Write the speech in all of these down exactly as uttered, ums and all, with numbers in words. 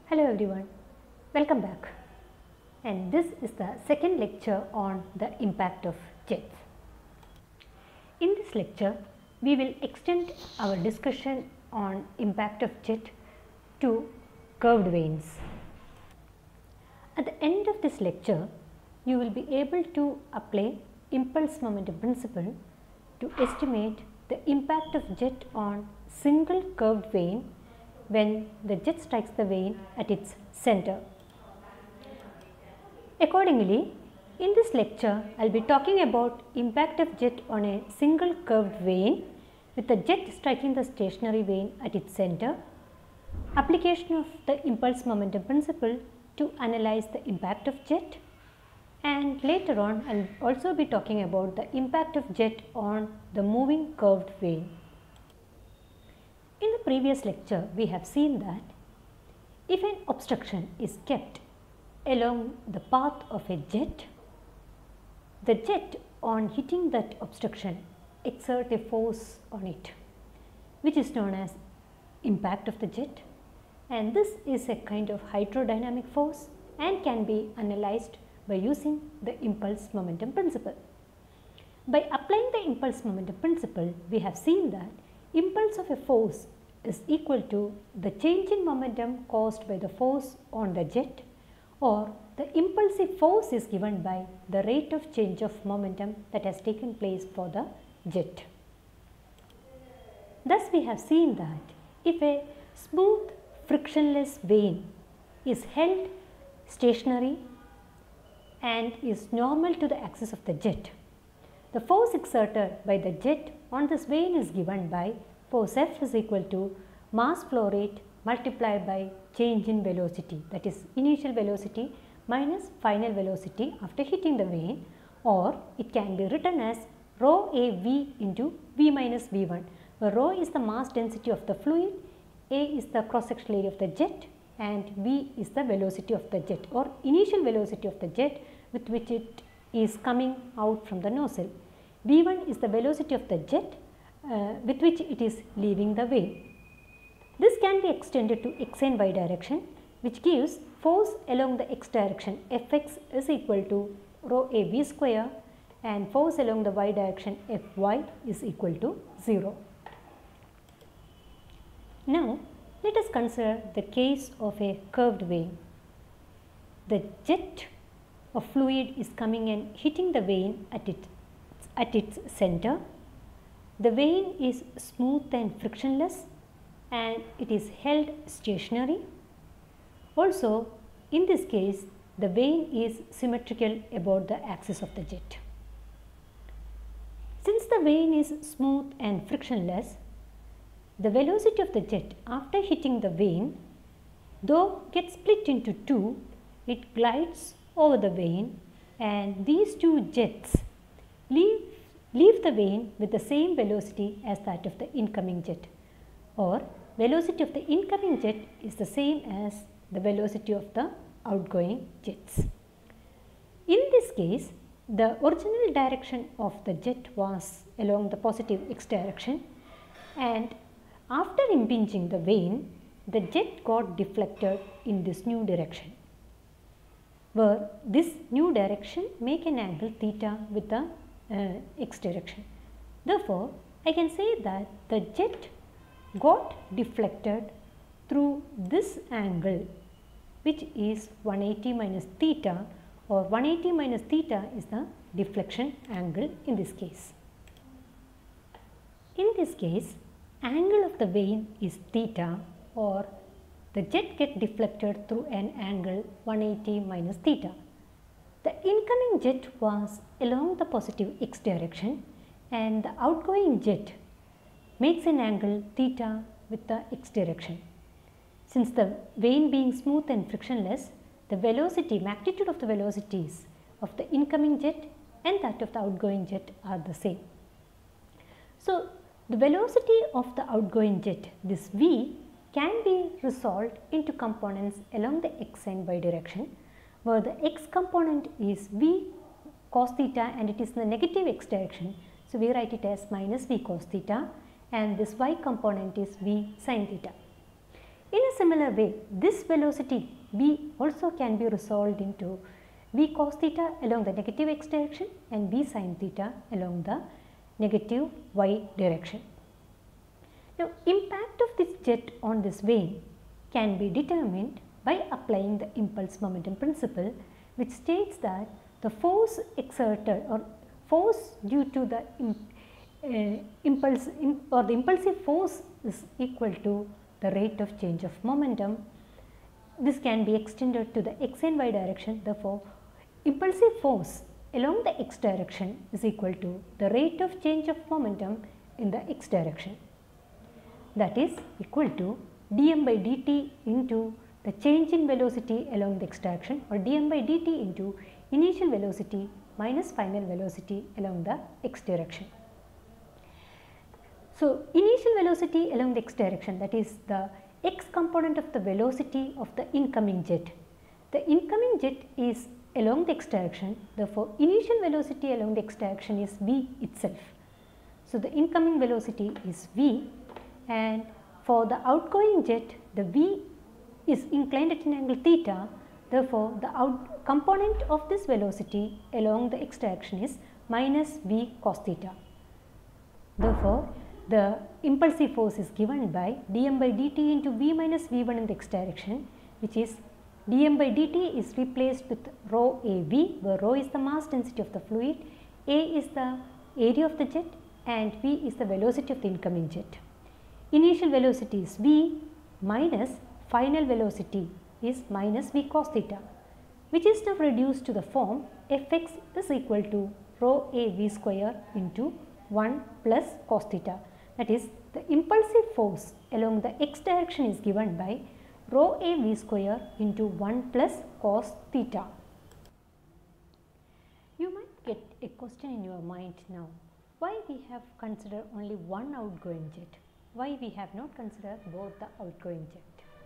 Hello everyone, welcome back, and this is the second lecture on the impact of jets. In this lecture, we will extend our discussion on impact of jet to curved vanes. At the end of this lecture, you will be able to apply impulse momentum principle to estimate the impact of jet on single curved vane when the jet strikes the vane at its center. Accordingly, in this lecture, I will be talking about impact of jet on a single curved vane with the jet striking the stationary vane at its center, application of the impulse momentum principle to analyze the impact of jet, and later on I will also be talking about the impact of jet on the moving curved vane. In the previous lecture, we have seen that if an obstruction is kept along the path of a jet, the jet on hitting that obstruction exert a force on it, which is known as impact of the jet, and this is a kind of hydrodynamic force and can be analyzed by using the impulse momentum principle. By applying the impulse momentum principle, we have seen that impulse of a force is equal to the change in momentum caused by the force on the jet, or the impulsive force is given by the rate of change of momentum that has taken place for the jet. Thus, we have seen that if a smooth frictionless vane is held stationary and is normal to the axis of the jet, the force exerted by the jet on this vane is given by force F is equal to mass flow rate multiplied by change in velocity, that is initial velocity minus final velocity after hitting the vane, or it can be written as rho A V into V minus V one, where rho is the mass density of the fluid, A is the cross sectional area of the jet, and V is the velocity of the jet or initial velocity of the jet with which it is coming out from the nozzle. V one is the velocity of the jet uh, with which it is leaving the vane. This can be extended to x and y direction, which gives force along the x direction Fx is equal to rho A V square, and force along the y direction Fy is equal to zero. Now, let us consider the case of a curved vane. The jet of fluid is coming and hitting the vane at its, at its center. The vane is smooth and frictionless and it is held stationary. Also, in this case, the vane is symmetrical about the axis of the jet. Since the vane is smooth and frictionless, the velocity of the jet after hitting the vane, though gets split into two, it glides over the vane, and these two jets leave, leave the vane with the same velocity as that of the incoming jet, or velocity of the incoming jet is the same as the velocity of the outgoing jets. In this case, the original direction of the jet was along the positive x direction, and after impinging the vane, the jet got deflected in this new direction, where this new direction make an angle theta with the uh, x direction. Therefore, I can say that the jet got deflected through this angle, which is one eighty minus theta, or one eighty minus theta is the deflection angle in this case. In this case, angle of the vane is theta, or the jet get deflected through an angle one eighty minus theta. The incoming jet was along the positive x direction, and the outgoing jet makes an angle theta with the x direction. Since the vane being smooth and frictionless, the velocity, magnitude of the velocities of the incoming jet and that of the outgoing jet are the same. So, the velocity of the outgoing jet, this V, can be resolved into components along the x and y direction, where the x component is V cos theta and it is in the negative x direction. So, we write it as minus V cos theta, and this y component is V sin theta. In a similar way, this velocity v also can be resolved into v cos theta along the negative x direction and v sin theta along the negative y direction. Now, impact of this jet on this vane can be determined by applying the impulse momentum principle, which states that the force exerted or force due to the imp, uh, impulse in, or the impulsive force is equal to the rate of change of momentum. This can be extended to the x and y direction. Therefore, impulsive force along the x direction is equal to the rate of change of momentum in the x direction. That is equal to dm by dt into the change in velocity along the x direction, or dm by dt into initial velocity minus final velocity along the x direction. So, initial velocity along the x direction, that is the x component of the velocity of the incoming jet. The incoming jet is along the x direction, therefore, initial velocity along the x direction is v itself. So, the incoming velocity is v, and for the outgoing jet, the v is inclined at an angle theta. Therefore, the out component of this velocity along the x direction is minus v cos theta. Therefore, the impulsive force is given by dm by dt into v minus v one in the x direction, which is dm by dt is replaced with rho A V, where rho is the mass density of the fluid, A is the area of the jet, and V is the velocity of the incoming jet. Initial velocity is v minus final velocity is minus v cos theta, which is now reduced to the form Fx is equal to rho A V square into one plus cos theta. That is, the impulsive force along the x direction is given by rho A V square into one plus cos theta. You might get a question in your mind now, why we have considered only one outgoing jet? Why we have not considered both the outgoing jet?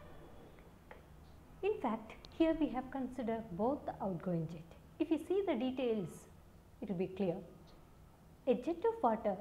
In fact, here we have considered both the outgoing jet. If you see the details, it will be clear. A jet of water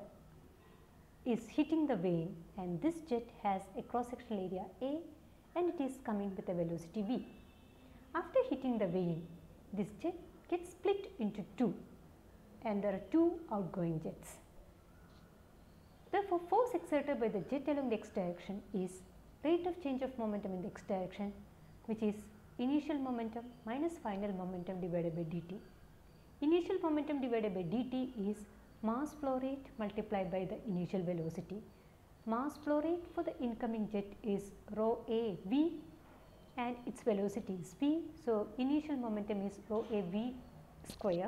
is hitting the vane, and this jet has a cross-sectional area A and it is coming with a velocity v. After hitting the vane, this jet gets split into two, and there are two outgoing jets. Therefore, force exerted by the jet along the x direction is rate of change of momentum in the x direction, which is initial momentum minus final momentum divided by dt. Initial momentum divided by dt is mass flow rate multiplied by the initial velocity. Mass flow rate for the incoming jet is rho A V and its velocity is v. So, initial momentum is rho A V square.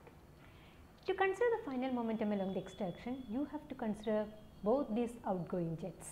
To consider the final momentum along the x direction, you have to consider both these outgoing jets.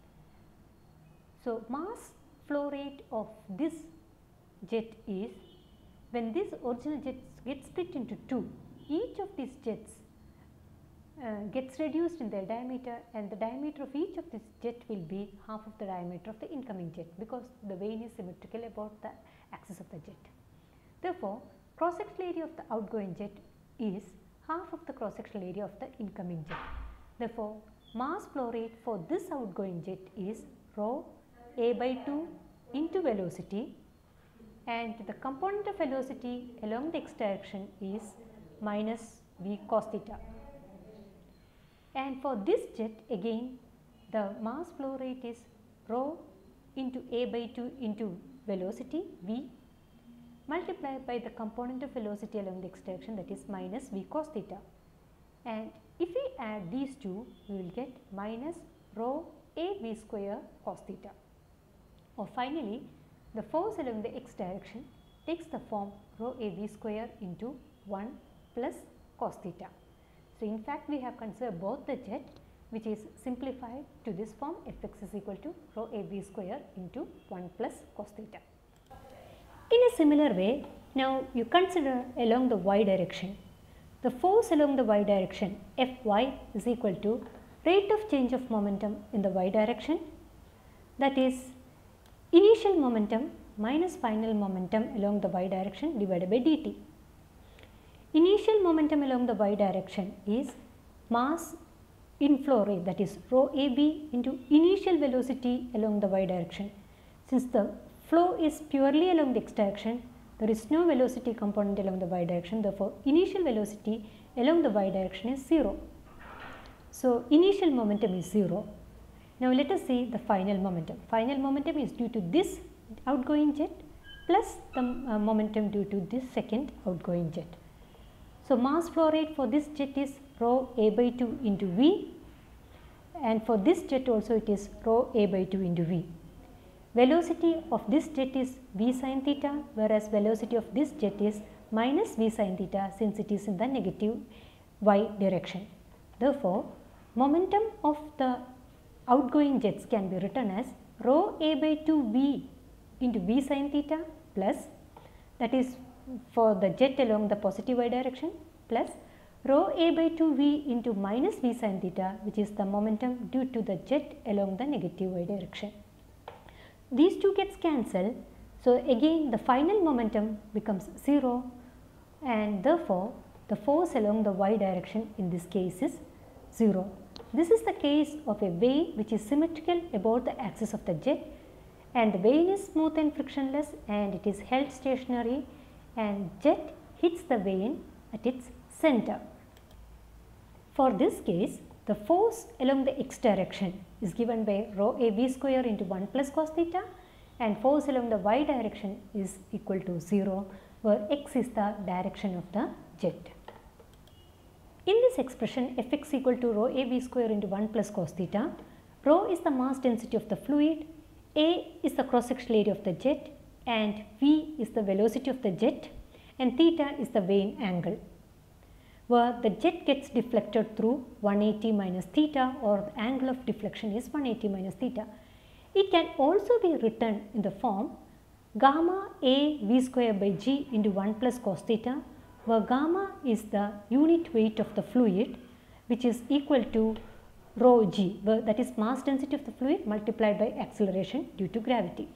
So, mass flow rate of this jet is, when this original jet gets split into two, each of these jets uh, gets reduced in their diameter, and the diameter of each of this jet will be half of the diameter of the incoming jet, because the vane is symmetrical about the axis of the jet. Therefore, cross-sectional area of the outgoing jet is half of the cross-sectional area of the incoming jet. Therefore, mass flow rate for this outgoing jet is rho A by two into velocity, and the component of velocity along the x direction is minus v cos theta. And for this jet, again the mass flow rate is rho into A by two into velocity v multiplied by the component of velocity along the x direction, that is minus v cos theta. And if we add these two, we will get minus rho A V square cos theta. Or finally, the force along the x direction takes the form rho A V square into one plus cos theta. So, in fact, we have considered both the jet, which is simplified to this form, Fx is equal to rho A V square into one plus cos theta. In a similar way, now you consider along the y direction. The force along the y direction, Fy, is equal to rate of change of momentum in the y direction, that is initial momentum minus final momentum along the y direction divided by dt. Initial momentum along the y direction is mass inflow rate, that is rho A V into initial velocity along the y direction. Since the flow is purely along the x direction, there is no velocity component along the y direction. Therefore, initial velocity along the y direction is zero. So, initial momentum is zero. Now, let us see the final momentum. Final momentum is due to this outgoing jet plus the uh, momentum due to this second outgoing jet. So, mass flow rate for this jet is rho a by two into v, and for this jet also it is rho a by two into v. Velocity of this jet is v sin theta, whereas velocity of this jet is minus v sin theta, since it is in the negative y direction. Therefore, momentum of the outgoing jets can be written as rho a by two v into v sin theta plus, that is for the jet along the positive y direction, plus rho a by two v into minus v sin theta, which is the momentum due to the jet along the negative y direction. These two gets cancelled, so again the final momentum becomes zero, and therefore the force along the y direction in this case is zero. This is the case of a vane which is symmetrical about the axis of the jet, and the vane is smooth and frictionless, and it is held stationary, and jet hits the vane at its center. For this case, the force along the x direction is given by rho a v square into one plus cos theta, and force along the y direction is equal to zero, where x is the direction of the jet. In this expression, Fx equal to rho a v square into one plus cos theta, rho is the mass density of the fluid, a is the cross sectional area of the jet, and v is the velocity of the jet, and theta is the vane angle, where the jet gets deflected through one eighty minus theta, or the angle of deflection is one eighty minus theta. It can also be written in the form gamma a v square by g into one plus cos theta, where gamma is the unit weight of the fluid, which is equal to rho g, where that is mass density of the fluid multiplied by acceleration due to gravity.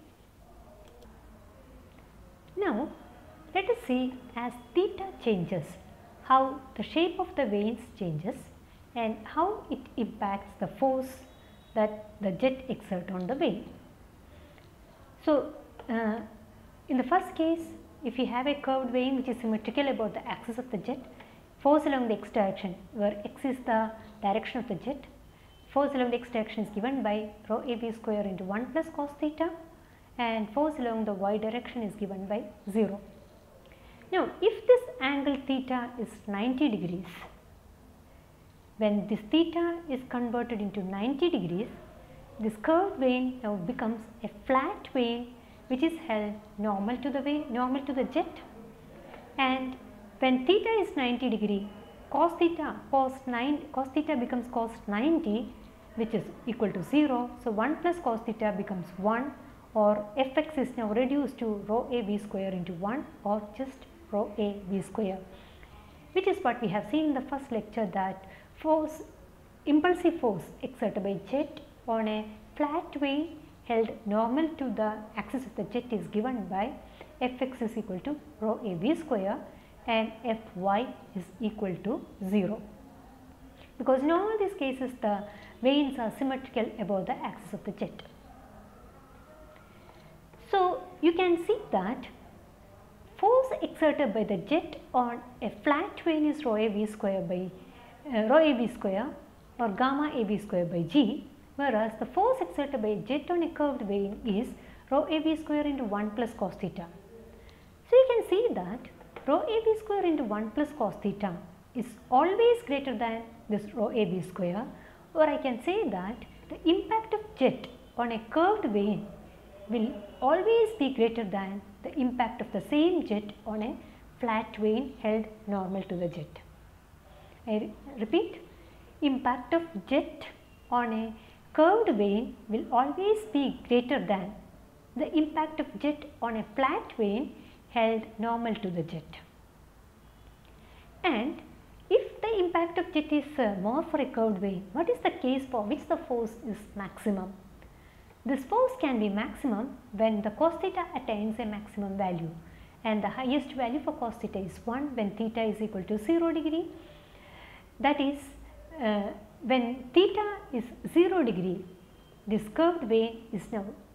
Now, let us see as theta changes, how the shape of the vanes changes and how it impacts the force that the jet exerts on the vane. So, uh, in the first case, if you have a curved vane which is symmetrical about the axis of the jet, force along the x direction, where x is the direction of the jet, force along the x direction is given by rho a v square into one plus cos theta, and force along the y direction is given by zero. Now, if this angle theta is ninety degrees, when this theta is converted into ninety degrees, this curved vane now becomes a flat vane which is held normal to the way, normal to the jet, and when theta is ninety degree, cos theta cos nine cos theta becomes cos ninety, which is equal to zero. So, one plus cos theta becomes one, or Fx is now reduced to rho a v square into one, or just rho a v square, which is what we have seen in the first lecture, that force, impulsive force exerted by jet on a flat vane held normal to the axis of the jet is given by Fx is equal to rho a v square and Fy is equal to zero. Because in all these cases the vanes are symmetrical above the axis of the jet. So, you can see that force exerted by the jet on a flat vane is rho a v square by uh, rho a v square or gamma a v square by g, whereas the force exerted by a jet on a curved vane is rho a v square into one plus cos theta. So, you can see that rho a v square into one plus cos theta is always greater than this rho a v square, or I can say that the impact of jet on a curved vane will always be greater than the impact of the same jet on a flat vane held normal to the jet. I re repeat, impact of jet on a curved vane will always be greater than the impact of jet on a flat vane held normal to the jet. And if the impact of jet is uh, more for a curved vane, what is the case for which the force is maximum? This force can be maximum when the cos theta attains a maximum value, and the highest value for cos theta is one when theta is equal to zero degree. That is, uh, when theta is zero degree, this curved vane is now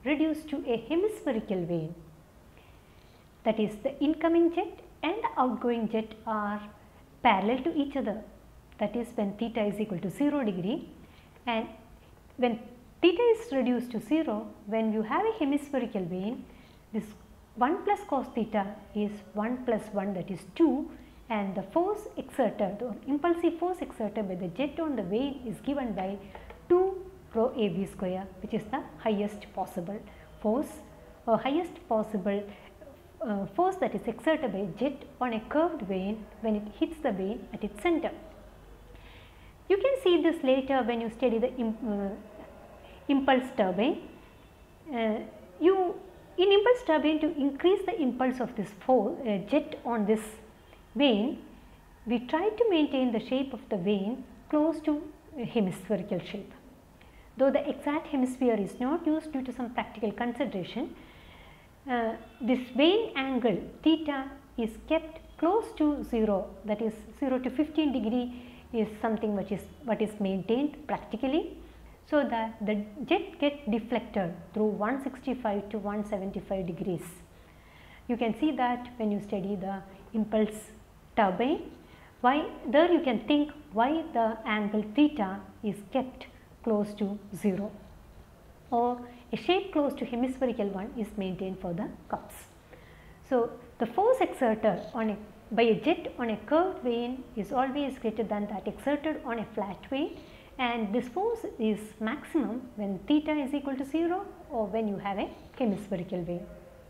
reduced to a hemispherical vane. That is, the incoming jet and the outgoing jet are parallel to each other. That is when theta is equal to zero degree, and when theta is reduced to zero, when you have a hemispherical vane, this one plus cos theta is one plus one, that is two, and the force exerted or impulsive force exerted by the jet on the vane is given by two rho A V square, which is the highest possible force or highest possible uh, force that is exerted by jet on a curved vane when it hits the vane at its center. You can see this later when you study the imp, uh, impulse turbine. Uh, you in impulse turbine, to increase the impulse of this force, uh, jet on this vane, we try to maintain the shape of the vane close to a hemispherical shape. Though the exact hemisphere is not used due to some practical consideration, uh, this vane angle theta is kept close to zero, that is zero to fifteen degree is something which is what is maintained practically, so that the jet gets deflected through one sixty-five to one seventy-five degrees. You can see that when you study the impulse turbine. Why there you can think why the angle theta is kept close to zero, or a shape close to hemispherical one is maintained for the cups. So, the force exerted on a by a jet on a curved vane is always greater than that exerted on a flat vane, and this force is maximum when theta is equal to zero or when you have a hemispherical vane.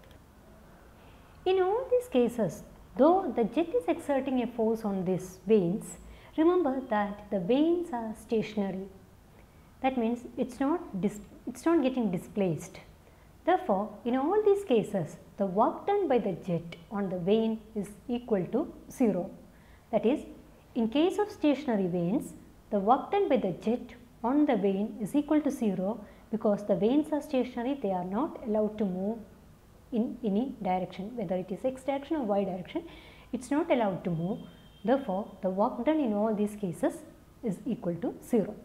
In all these cases, though the jet is exerting a force on these vanes, remember that the vanes are stationary. That means it's not it's not getting displaced. Therefore, in all these cases, the work done by the jet on the vane is equal to zero. That is, in case of stationary vanes, the work done by the jet on the vane is equal to zero, because the vanes are stationary, they are not allowed to move in any direction, whether it is x direction or y direction, it is not allowed to move. Therefore, the work done in all these cases is equal to zero.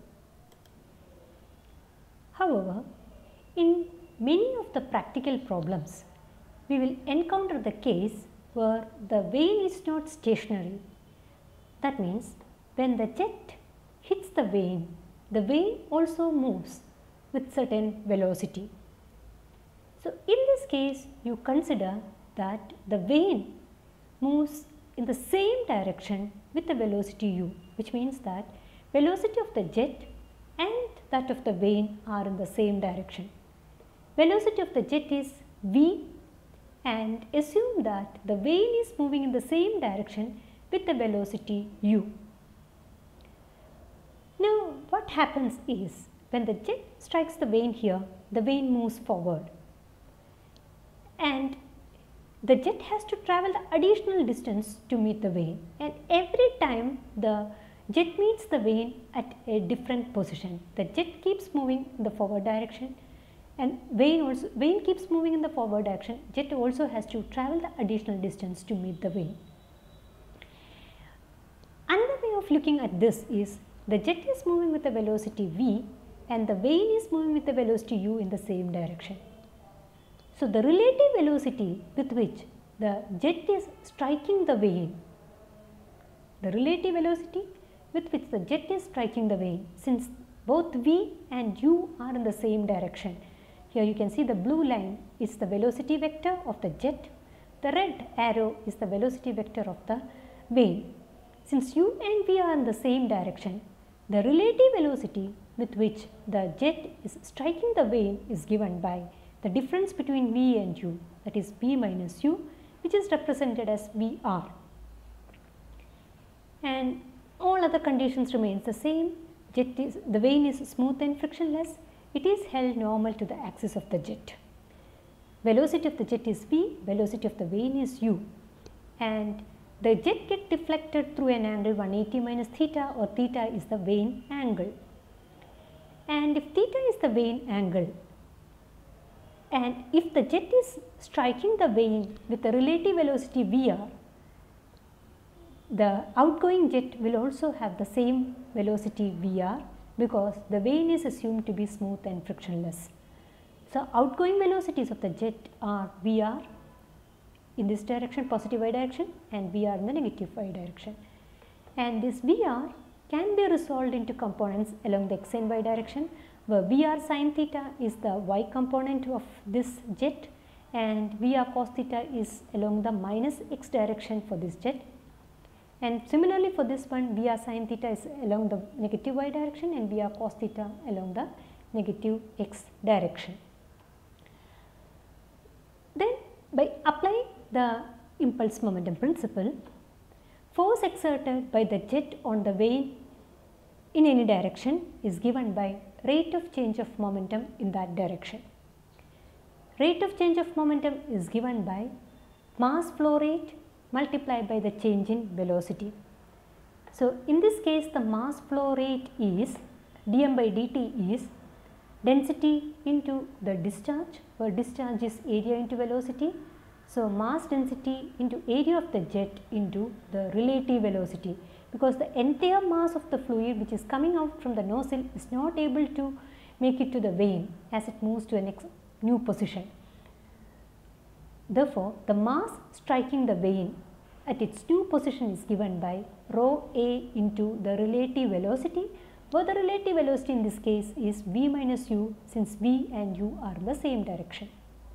However, in many of the practical problems, we will encounter the case where the vane is not stationary. That means, when the jet hits the vane, the vane also moves with certain velocity. So, in this case, you consider that the vane moves in the same direction with the velocity u, which means that velocity of the jet and that of the vane are in the same direction. Velocity of the jet is v, and assume that the vane is moving in the same direction with the velocity u. Now, what happens is, when the jet strikes the vane here, the vane moves forward, and the jet has to travel the additional distance to meet the vane, and every time the jet meets the vane at a different position. The jet keeps moving in the forward direction, and vane also vane keeps moving in the forward direction. Jet also has to travel the additional distance to meet the vane. Another way of looking at this is, the jet is moving with the velocity v and the vane is moving with the velocity u in the same direction. So, the relative velocity with which the jet is striking the vane, the relative velocity with which the jet is striking the vane, since both v and u are in the same direction. Here you can see the blue line is the velocity vector of the jet, the red arrow is the velocity vector of the vane. Since u and v are in the same direction, the relative velocity with which the jet is striking the vane is given by the difference between v and u, that is v minus u, which is represented as vr. And all other conditions remains the same. Jet is, the vane is smooth and frictionless. It is held normal to the axis of the jet. Velocity of the jet is v, velocity of the vane is u, and the jet gets deflected through an angle one eighty minus theta, or theta is the vane angle. And if theta is the vane angle, and if the jet is striking the vane with the relative velocity vr, the outgoing jet will also have the same velocity vr, because the vane is assumed to be smooth and frictionless. So outgoing velocities of the jet are Vr in this direction, positive y direction, and Vr in the negative y direction. And this Vr can be resolved into components along the x and y direction, where Vr sin theta is the y component of this jet and Vr cos theta is along the minus x direction for this jet. And similarly for this one, Vr sin theta is along the negative y direction and Vr cos theta along the negative x direction. Then by applying the impulse momentum principle, force exerted by the jet on the vane in any direction is given by rate of change of momentum in that direction. Rate of change of momentum is given by mass flow rate multiplied by the change in velocity. So in this case, the mass flow rate is dm by dt is density into the discharge, where discharge is area into velocity. So mass density into area of the jet into the relative velocity, because the entire mass of the fluid which is coming out from the nozzle is not able to make it to the vane as it moves to a next new position. Therefore, the mass striking the vane at its new position is given by rho a into the relative velocity, where the relative velocity in this case is v minus u, since v and u are in the same direction.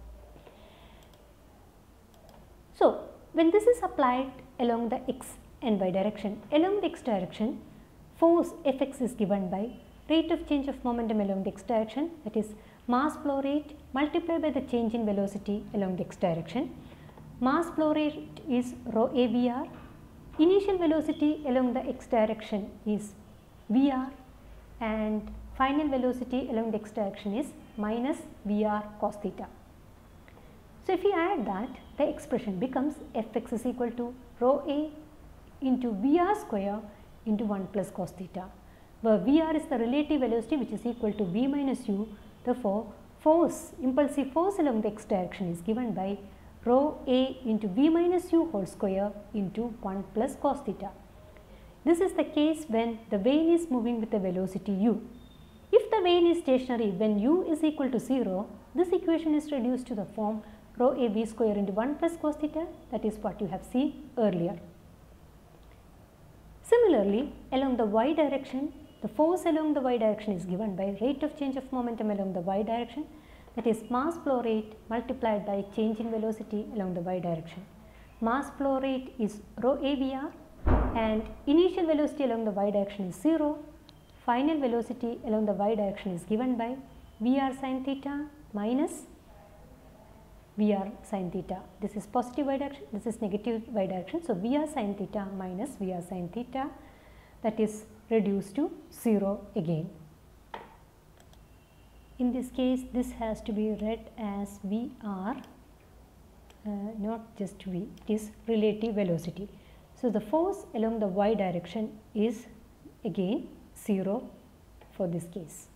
So when this is applied along the x and y direction, along the x direction, force Fx is given by rate of change of momentum along the x direction, that is mass flow rate multiplied by the change in velocity along the x direction. Mass flow rate is rho a Vr, initial velocity along the x direction is Vr, and final velocity along the x direction is minus Vr cos theta. So if you add that, the expression becomes Fx is equal to rho a into Vr square into one plus cos theta, where Vr is the relative velocity which is equal to v minus u. Therefore, force, impulsive force along the x direction is given by rho a into v minus u whole square into one plus cos theta. This is the case when the vane is moving with the velocity u. If the vane is stationary when u is equal to zero, this equation is reduced to the form rho a v square into one plus cos theta, that is what you have seen earlier. Similarly, along the y direction, the force along the y direction is given by rate of change of momentum along the y direction, that is mass flow rate multiplied by change in velocity along the y direction. Mass flow rate is rho a Vr and initial velocity along the y direction is zero. Final velocity along the y direction is given by Vr sin theta minus Vr sin theta. This is positive y direction, this is negative y direction. So Vr sin theta minus Vr sin theta, that is reduced to zero again. In this case, this has to be read as Vr, uh, not just V, it is relative velocity. So the force along the y direction is again zero for this case.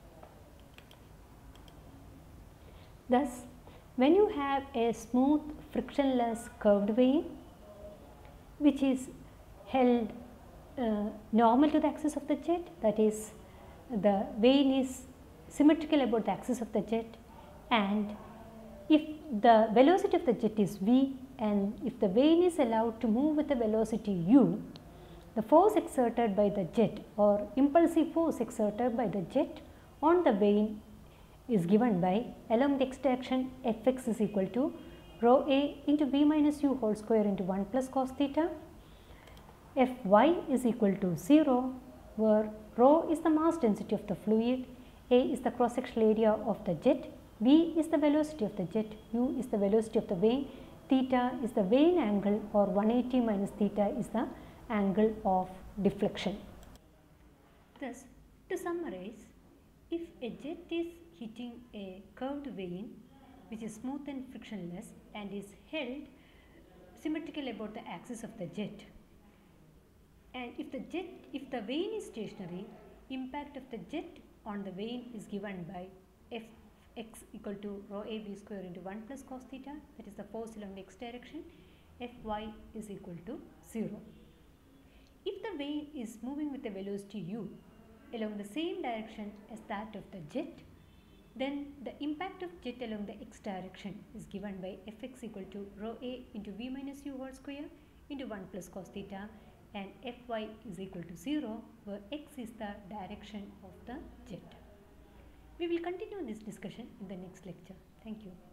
Thus, when you have a smooth frictionless curved vane which is held uh, normal to the axis of the jet, that is the vane is symmetrical about the axis of the jet, and if the velocity of the jet is v and if the vane is allowed to move with the velocity u, the force exerted by the jet or impulsive force exerted by the jet on the vane is given by along the x direction Fx is equal to rho a into v minus u whole square into one plus cos theta. Fy is equal to zero, where rho is the mass density of the fluid, a is the cross sectional area of the jet, v is the velocity of the jet, u is the velocity of the vane, theta is the vane angle, or one eighty minus theta is the angle of deflection. Thus, to summarize, if a jet is hitting a curved vane which is smooth and frictionless and is held symmetrical about the axis of the jet, and if the jet, if the vane is stationary, impact of the jet on the vane is given by Fx equal to rho a v square into one plus cos theta, that is the force along the x direction. Fy is equal to zero. If the vane is moving with a velocity u along the same direction as that of the jet, Then the impact of jet along the x direction is given by Fx equal to rho a into v minus u whole square into one plus cos theta, and Fy is equal to zero, where x is the direction of the jet. We will continue this discussion in the next lecture. Thank you.